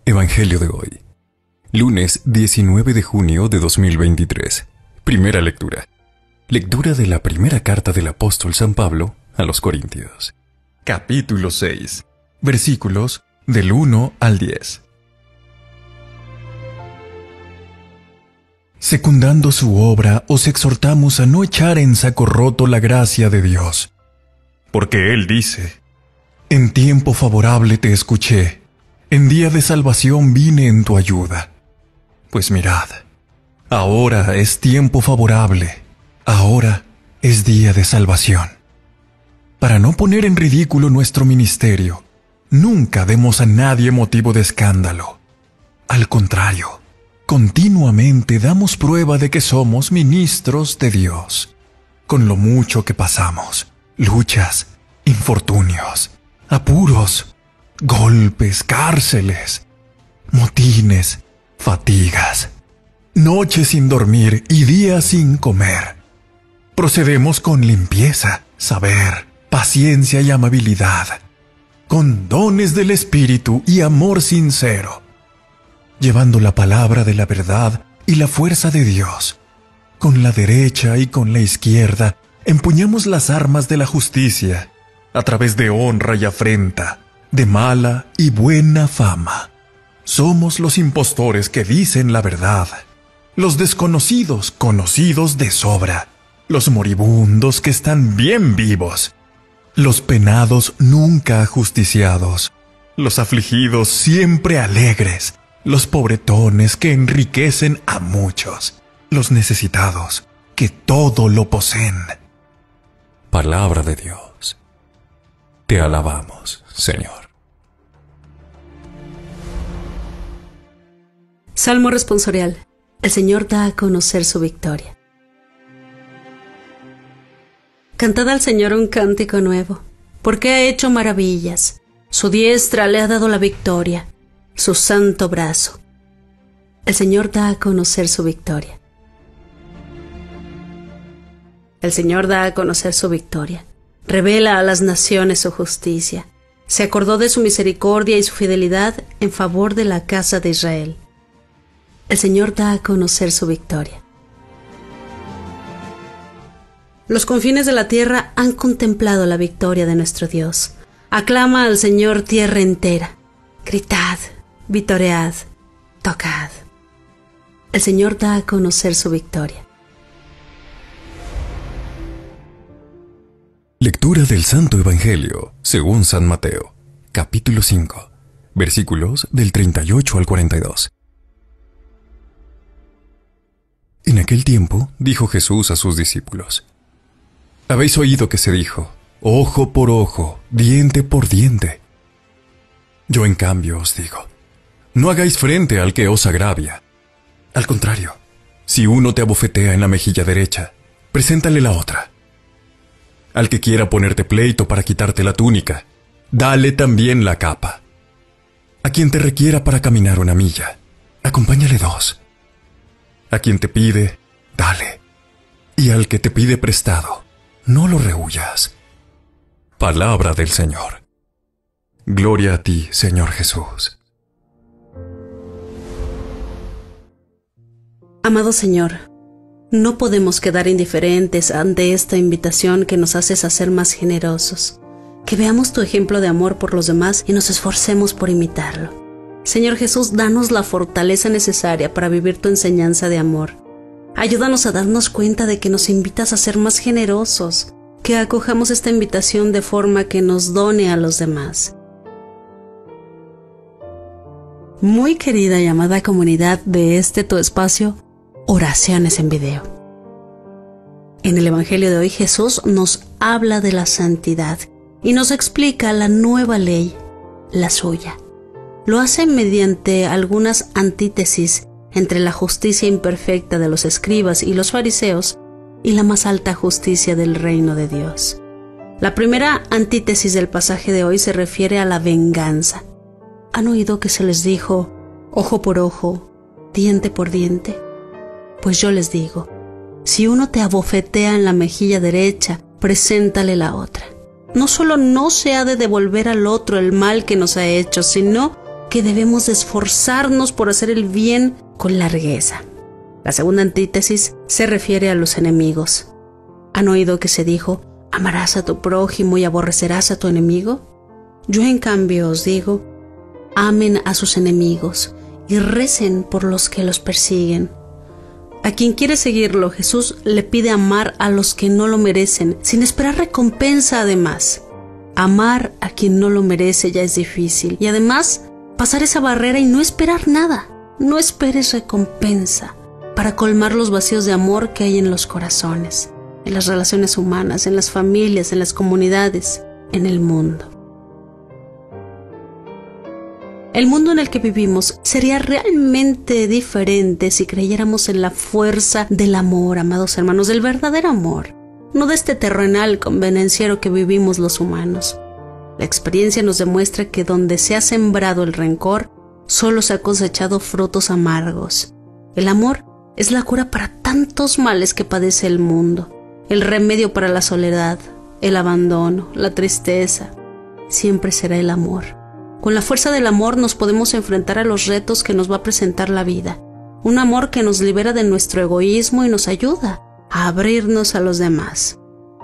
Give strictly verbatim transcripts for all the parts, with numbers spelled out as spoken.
Evangelio de hoy, lunes diecinueve de junio de dos mil veintitrés. Primera lectura. Lectura de la primera carta del apóstol San Pablo a los Corintios. Capítulo seis, versículos del uno al diez. Secundando su obra, os exhortamos a no echar en saco roto la gracia de Dios. Porque Él dice: En tiempo favorable te escuché, en día de salvación vine en tu ayuda. Pues mirad, ahora es tiempo favorable, ahora es día de salvación. Para no poner en ridículo nuestro ministerio, nunca demos a nadie motivo de escándalo. Al contrario, continuamente damos prueba de que somos ministros de Dios, con lo mucho que pasamos, luchas, infortunios, apuros, golpes, cárceles, motines, fatigas, noches sin dormir y días sin comer. Procedemos con limpieza, saber, paciencia y amabilidad, con dones del Espíritu y amor sincero, llevando la palabra de la verdad y la fuerza de Dios. Con la derecha y con la izquierda empuñamos las armas de la justicia, a través de honra y afrenta, de mala y buena fama. Somos los impostores que dicen la verdad, los desconocidos conocidos de sobra, los moribundos que están bien vivos, los penados nunca ajusticiados, los afligidos siempre alegres, los pobretones que enriquecen a muchos, los necesitados que todo lo poseen. Palabra de Dios. Te alabamos, Señor. Salmo responsorial. El Señor da a conocer su victoria. Cantad al Señor un cántico nuevo, porque ha hecho maravillas. Su diestra le ha dado la victoria, su santo brazo. El Señor da a conocer su victoria. El Señor da a conocer su victoria. Revela a las naciones su justicia. Se acordó de su misericordia y su fidelidad en favor de la casa de Israel. El Señor da a conocer su victoria. Los confines de la tierra han contemplado la victoria de nuestro Dios. Aclama al Señor tierra entera. Gritad, vitoread, tocad. El Señor da a conocer su victoria. Lectura del Santo Evangelio según San Mateo, capítulo cinco, versículos del treinta y ocho al cuarenta y dos. En aquel tiempo dijo Jesús a sus discípulos: Habéis oído que se dijo, ojo por ojo, diente por diente. Yo en cambio os digo, no hagáis frente al que os agravia. Al contrario, si uno te abofetea en la mejilla derecha, preséntale la otra. Al que quiera ponerte pleito para quitarte la túnica, dale también la capa. A quien te requiera para caminar una milla, acompáñale dos. A quien te pide, dale. Y al que te pide prestado, no lo rehuyas. Palabra del Señor. Gloria a ti, Señor Jesús. Amado Señor, no podemos quedar indiferentes ante esta invitación que nos haces a ser más generosos. Que veamos tu ejemplo de amor por los demás y nos esforcemos por imitarlo. Señor Jesús, danos la fortaleza necesaria para vivir tu enseñanza de amor. Ayúdanos a darnos cuenta de que nos invitas a ser más generosos, que acojamos esta invitación de forma que nos done a los demás. Muy querida y amada comunidad de este tu espacio, Oraciones en Video. En el Evangelio de hoy Jesús nos habla de la santidad y nos explica la nueva ley, la suya. Lo hace mediante algunas antítesis entre la justicia imperfecta de los escribas y los fariseos y la más alta justicia del reino de Dios. La primera antítesis del pasaje de hoy se refiere a la venganza. ¿Han oído que se les dijo ojo por ojo, diente por diente? Pues yo les digo, si uno te abofetea en la mejilla derecha, preséntale la otra. No solo no se ha de devolver al otro el mal que nos ha hecho, sino que debemos de esforzarnos por hacer el bien con largueza. La segunda antítesis se refiere a los enemigos. ¿Han oído que se dijo, amarás a tu prójimo y aborrecerás a tu enemigo? Yo en cambio os digo, amen a sus enemigos y recen por los que los persiguen. A quien quiere seguirlo, Jesús le pide amar a los que no lo merecen, sin esperar recompensa además. Amar a quien no lo merece ya es difícil, y además pasar esa barrera y no esperar nada. No esperes recompensa para colmar los vacíos de amor que hay en los corazones, en las relaciones humanas, en las familias, en las comunidades, en el mundo. El mundo en el que vivimos sería realmente diferente si creyéramos en la fuerza del amor, amados hermanos, del verdadero amor, no de este terrenal convenenciero que vivimos los humanos. La experiencia nos demuestra que donde se ha sembrado el rencor, solo se ha cosechado frutos amargos. El amor es la cura para tantos males que padece el mundo, el remedio para la soledad, el abandono, la tristeza. Siempre será el amor. Con la fuerza del amor nos podemos enfrentar a los retos que nos va a presentar la vida. Un amor que nos libera de nuestro egoísmo y nos ayuda a abrirnos a los demás.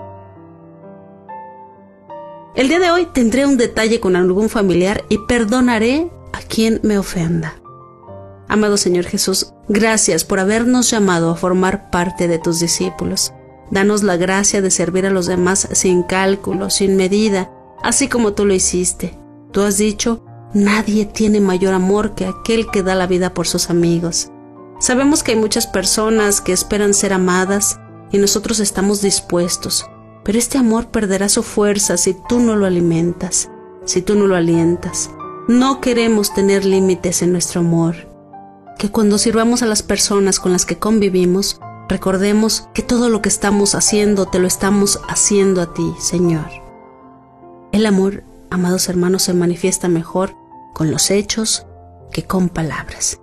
El día de hoy tendré un detalle con algún familiar y perdonaré a quien me ofenda. Amado Señor Jesús, gracias por habernos llamado a formar parte de tus discípulos. Danos la gracia de servir a los demás sin cálculo, sin medida, así como tú lo hiciste. Tú has dicho, nadie tiene mayor amor que aquel que da la vida por sus amigos. Sabemos que hay muchas personas que esperan ser amadas y nosotros estamos dispuestos, pero este amor perderá su fuerza si tú no lo alimentas, si tú no lo alientas. No queremos tener límites en nuestro amor. Que cuando sirvamos a las personas con las que convivimos, recordemos que todo lo que estamos haciendo te lo estamos haciendo a ti, Señor. El amor, amados hermanos, se manifiesta mejor con los hechos que con palabras.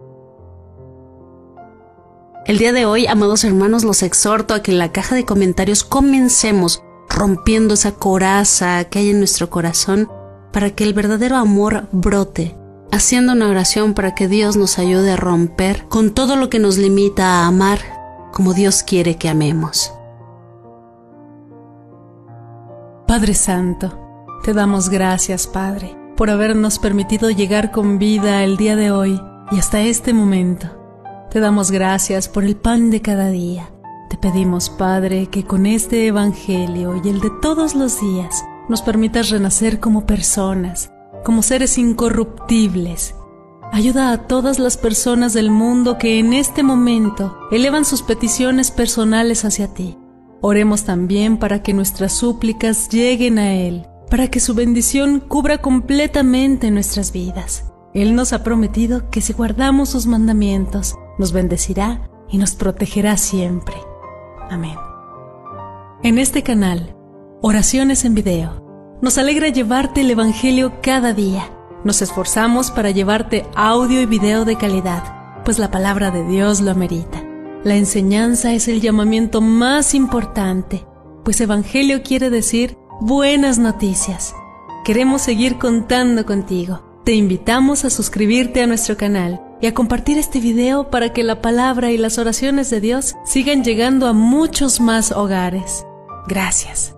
El día de hoy, amados hermanos, los exhorto a que en la caja de comentarios comencemos rompiendo esa coraza que hay en nuestro corazón para que el verdadero amor brote, haciendo una oración para que Dios nos ayude a romper con todo lo que nos limita a amar como Dios quiere que amemos. Padre Santo, te damos gracias, Padre, por habernos permitido llegar con vida el día de hoy y hasta este momento. Te damos gracias por el pan de cada día. Te pedimos, Padre, que con este Evangelio y el de todos los días nos permitas renacer como personas, como seres incorruptibles. Ayuda a todas las personas del mundo que en este momento elevan sus peticiones personales hacia ti. Oremos también para que nuestras súplicas lleguen a Él, para que su bendición cubra completamente nuestras vidas. Él nos ha prometido que si guardamos sus mandamientos, nos bendecirá y nos protegerá siempre. Amén. En este canal, Oraciones en Video, nos alegra llevarte el Evangelio cada día. Nos esforzamos para llevarte audio y video de calidad, pues la palabra de Dios lo amerita. La enseñanza es el llamamiento más importante, pues Evangelio quiere decir buenas noticias. Queremos seguir contando contigo. Te invitamos a suscribirte a nuestro canal y a compartir este video para que la palabra y las oraciones de Dios sigan llegando a muchos más hogares. Gracias.